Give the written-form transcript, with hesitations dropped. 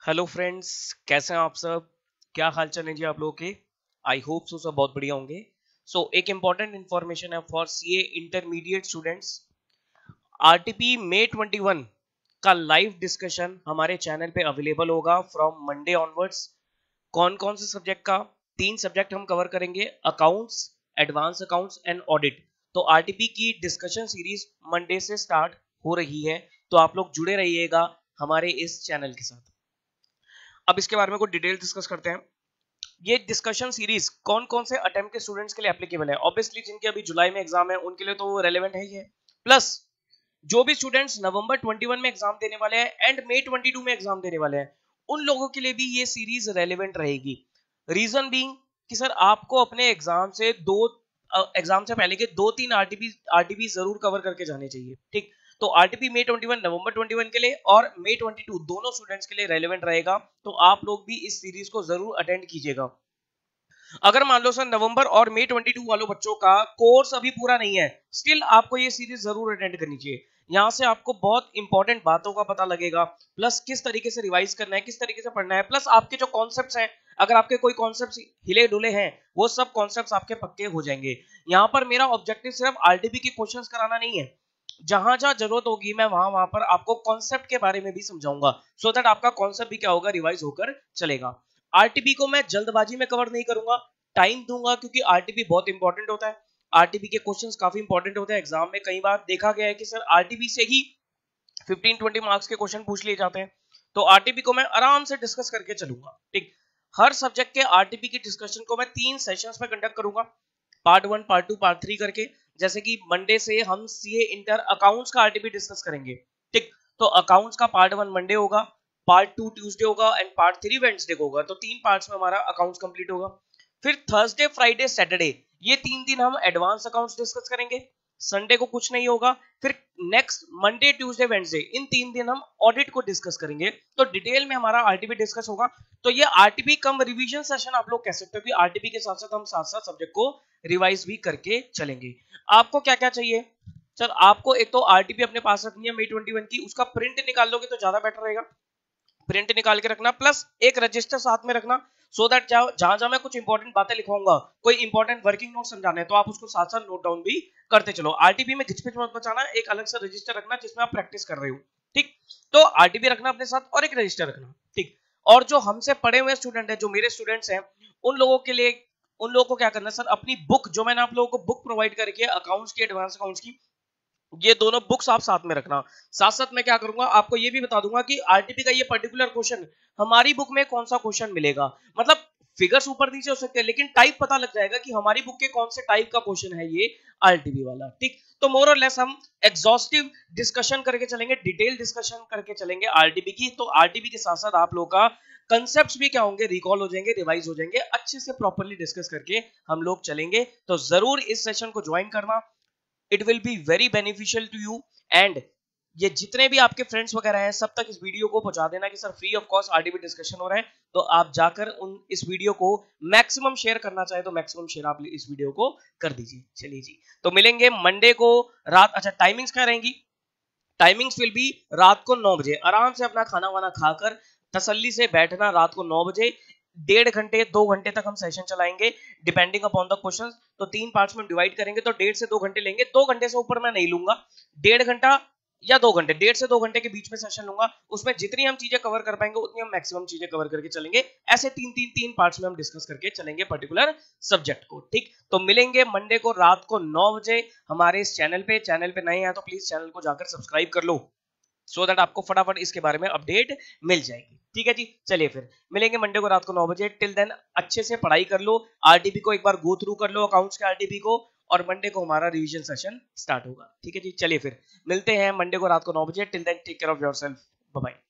Hello friends, कैसे हैं आप सब? क्या हाल चाल है जी आप लोगों के? आई होप सो सब बहुत बढ़िया होंगे। एक इम्पॉर्टेंट इन्फॉर्मेशन है for CA intermediate students. RTP May 21 का लाइव डिस्कशन हमारे चैनल पे अवेलेबल होगा फ्रॉम मंडे ऑनवर्ड्स। कौन कौन से सब्जेक्ट का? 3 सब्जेक्ट हम कवर करेंगे, accounts, advance accounts and audit. तो आरटीपी की डिस्कशन सीरीज मंडे से स्टार्ट हो रही है, तो आप लोग जुड़े रहिएगा हमारे इस चैनल के साथ। अब इसके बारे में कुछ डिटेल डिस्कस करते हैं। ये डिस्कशन सीरीज कौन कौन से अटेम्प्ट के स्टूडेंट्स के लिए एप्लीकेबल है? ऑब्वियसली जिनके अभी जुलाई में एग्जाम है उनके लिए तो वो रेलेवेंट है ही है। प्लस जो भी स्टूडेंट्स नवंबर 21 में एग्जाम देने वाले हैं एंड मई 22 में एग्जाम देने वाले हैं, उन लोगों के लिए भी ये सीरीज रेलेवेंट रहेगी। रीजन बीइंग कि सर आपको अपने एग्जाम से पहले के 2-3 आरटीपी जरूर कवर करके जाने चाहिए। ठीक, तो आरटीपी मई 21 नवंबर 21 के लिए और मई 22 दोनों स्टूडेंट्स के लिए रेलेवेंट रहेगा। तो आप लोग भी इस सीरीज को जरूर अटेंड कीजिएगा। अगर मान लो सर नवंबर और मई 22 वालों बच्चों का कोर्स अभी पूरा नहीं है, स्टिल आपको ये सीरीज जरूर अटेंड करनी चाहिए। यहाँ से आपको बहुत इंपॉर्टेंट बातों का पता लगेगा, प्लस किस तरीके से रिवाइज करना है, किस तरीके से पढ़ना है, प्लस आपके जो कॉन्सेप्ट्स हैं, अगर आपके कोई कॉन्सेप्ट्स हिले डुले हैं वो सब कॉन्सेप्ट्स आपके पक्के हो जाएंगे। यहाँ पर मेरा ऑब्जेक्टिव सिर्फ आरटीपी के क्वेश्चंस कराना नहीं है, जहां जहां जरूरत होगी मैं वहां वहां पर आपको कॉन्सेप्ट के बारे में भी समझाऊंगा, सो दैट आपका कॉन्सेप्ट भी क्या होगा, रिवाइज होकर चलेगा। आरटीपी को मैं जल्दबाजी में कवर नहीं करूंगा, टाइम दूंगा, क्योंकि आरटीपी बहुत इंपॉर्टेंट होता है। आरटीपी के क्वेश्चंस काफी इंपॉर्टेंट होते हैं। एग्जाम में कई बार देखा गया है कि सर आरटीपी से ही 15-20 मार्क्स के क्वेश्चन पूछ लिए जाते हैं। तो आरटीपी को मैं आराम से डिस्कस करके चलूंगा। ठीक, हर सब्जेक्ट के आरटीपी की डिस्कशन को मैं 3 सेशंस में कंडक्ट करूंगा, पार्ट 1, पार्ट 2, पार्ट 3 करके। जैसे कि मंडे से हम सीए इंटर अकाउंट्स का आरटीपी डिस्कस करेंगे। ठीक, तो अकाउंट्स का पार्ट 1 मंडे होगा, पार्ट 2 ट्यूसडे होगा एंड पार्ट 3 वेडनेसडे को होगा। तो 3 पार्ट्स में हमारा अकाउंट्स कंप्लीट होगा। फिर थर्सडे, फ्राइडे, सैटरडे, ये 3 दिन हम एडवांस अकाउंट्स डिस्कस करेंगे। संडे को कुछ नहीं होगा। फिर नेक्स्ट मंडे, ट्यूसडे, वेडनेसडे, इन 3 दिन हम ऑडिट को डिस्कस करेंगे। तो डिटेल में हमारा आरटीपी डिस्कस होगा। तो ये आरटीपी कम रिवीजन सेशन आप लोग कह सकते हो कि आरटीपी के साथ साथ हम साथ सब्जेक्ट को रिवाइज भी करके चलेंगे। आपको क्या क्या चाहिए सर? आपको एक तो आरटीपी अपने पास रखनी है मई 21 की, उसका प्रिंट निकाल लोगे तो ज्यादा बेटर रहेगा। प्रिंट निकाल के रखना, प्लस एक रजिस्टर साथ में रखना, सो दैट जहां जहां मैं कुछ इंपॉर्टेंट बातें लिखवाऊंगा, कोई इंपॉर्टेंट वर्किंग नोट समझाने हैं, तो आप उसको साथ साथ नोट डाउन भी करते चलो। आरटीपी में घिचपिच मत बचाना, एक अलग से रजिस्टर रखना जिसमें आप प्रैक्टिस कर रहे हो। ठीक, तो आरटीपी रखना अपने साथ और एक रजिस्टर रखना। ठीक, और जो हमसे पढ़े हुए स्टूडेंट है, जो मेरे स्टूडेंट्स हैं, उन लोगों के लिए, उन लोगों को क्या करना है सर, अपनी बुक, जो मैंने आप लोगों को बुक प्रोवाइड करके अकाउंट्स की, एडवांस अकाउंट्स की, ये दोनों बुक्स आप साथ में रखना। साथ साथ मैं क्या करूंगा, आपको ये भी बता दूंगा कि आरटीपी का ये पर्टिकुलर क्वेश्चन हमारी बुक में कौन सा क्वेश्चन मिलेगा। मतलब फिगर्स ऊपर नीचे हो सकते हैं, लेकिन टाइप पता लग जाएगा कि हमारी बुक के कौन से टाइप का क्वेश्चन है ये आरटीपी वाला। ठीक, तो मोर और लेस हम एग्जॉस्टिव डिस्कशन करके चलेंगे, डिटेल डिस्कशन करके चलेंगे आरटीपी की। तो आरटीपी के साथ साथ आप लोग का कंसेप्ट्स भी क्या होंगे, रिकॉल हो जाएंगे, रिवाइज हो जाएंगे, अच्छे से प्रॉपर्ली डिस्कस करके हम लोग चलेंगे। तो जरूर इस सेशन को ज्वाइन करना, it will be very beneficial to you. And ये जितने भी आपके फ्रेंड्स वगैरह हैं, सब तक इस वीडियो को पहुंचा देना कि sir free of cost RTP discussion हो रहा है। तो आप जाकर इस वीडियो को मैक्सिमम शेयर करना चाहे तो मैक्सिमम शेयर आप इस वीडियो को कर दीजिए। चलिए जी, तो मिलेंगे मंडे को रात। अच्छा, टाइमिंग्स क्या रहेंगी? टाइमिंग्स विल बी रात को 9 बजे। आराम से अपना खाना वाना खाकर तसल्ली से बैठना, रात को 9 बजे 1.5 घंटे 2 घंटे तक हम सेशन चलाएंगे, डिपेंडिंग अपॉन द क्वेश्चंस। तो 3 पार्ट्स में डिवाइड करेंगे, तो 1.5 से 2 घंटे लेंगे। 2 घंटे से ऊपर मैं नहीं लूंगा, 1.5 घंटा या 2 घंटे, 1.5 से 2 घंटे के बीच में सेशन लूंगा। उसमें जितनी हम चीजें कवर कर पाएंगे उतनी हम मैक्सिमम चीजें कवर करके चलेंगे। ऐसे 3 पार्ट्स में हम डिस्कस करके चलेंगे पर्टिकुलर सब्जेक्ट को। ठीक, तो मिलेंगे मंडे को रात को 9 बजे हमारे इस चैनल पे। चैनल पे नए हैं तो प्लीज चैनल को जाकर सब्सक्राइब कर लो, सो दैट आपको फटाफट इसके बारे में अपडेट मिल जाएगी। ठीक है जी, चलिए फिर मिलेंगे मंडे को रात को 9 बजे। टिल देन अच्छे से पढ़ाई कर लो, आरटीपी को एक बार गो थ्रू कर लो, अकाउंट्स के आरटीपी को, और मंडे को हमारा रिवीजन सेशन स्टार्ट होगा। ठीक है जी, चलिए फिर मिलते हैं मंडे को रात को 9 बजे। Till then take care of yourself, bye bye.